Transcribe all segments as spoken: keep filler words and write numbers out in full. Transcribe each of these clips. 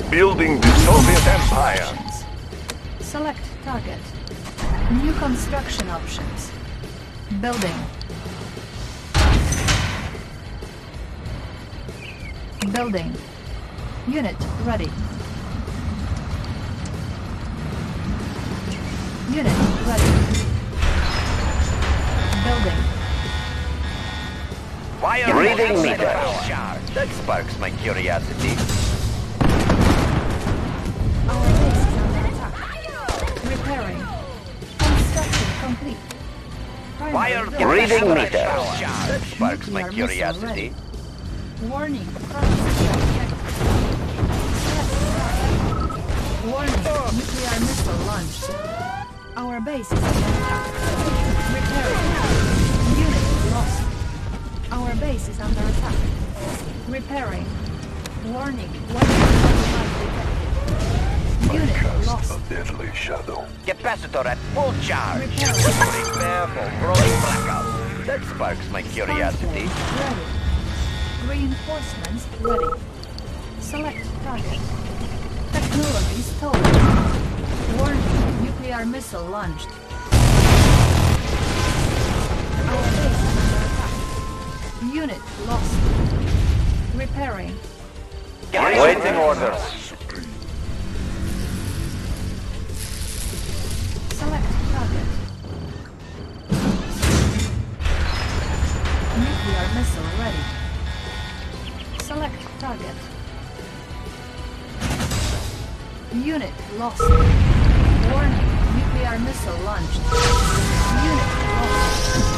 Building the Soviet Empire. Options. Select target. New construction options. Building. Building. Unit ready. Unit ready. Building. Wire Reading meter. meter. That sparks my curiosity. Our base is under attack. Repairing. Construction complete. Primary Wire building. Reading meter. That sparks my Nuclear missile curiosity. ready. Warning. Transmission detected. Warning. Nuclear missile launched. Our base is under attack. Repairing. Unit lost. Our base is under attack. Repairing. Warning. Weapon detected. Unit lost. A deadly shadow. Capacitor at full charge. Repairing. Prepare for rolling blackout. That sparks my curiosity. Spy plane ready. Reinforcements ready. Select target. Technology stolen. Warning. Nuclear missile launched. Our base is under attack. Unit lost. Repairing. Waiting orders. Select target. Nuclear missile ready. Select target. Unit lost. Warning. Nuclear missile launched. Unit lost.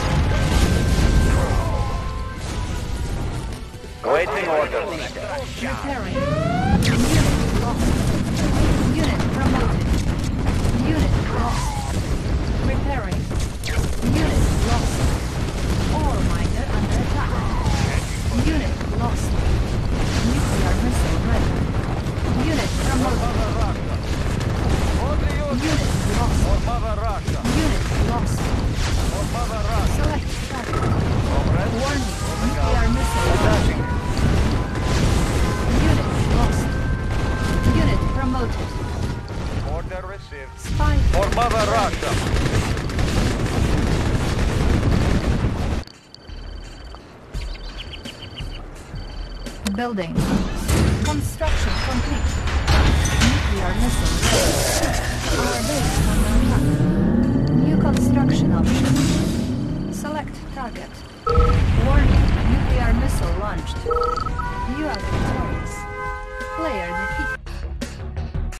Waiting orders. Repairing. Unit lost. Unit promoted. Unit lost. Repairing. Unit lost. Ore miner under attack. Unit lost. Nuclear missile ready. Unit promoted. Unit lost. Unit lost. Select target. Warning. Nuclear missile launched. Unit lost. Unit promoted. Order received. Spy For Mother Russia. building. Construction